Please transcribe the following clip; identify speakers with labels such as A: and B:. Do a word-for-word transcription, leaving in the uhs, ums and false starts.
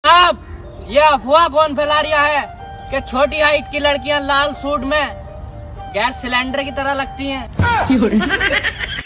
A: आप ये अफवाह कौन फैला रहा है कि छोटी हाइट की लड़कियां लाल सूट में गैस सिलेंडर की तरह लगती हैं?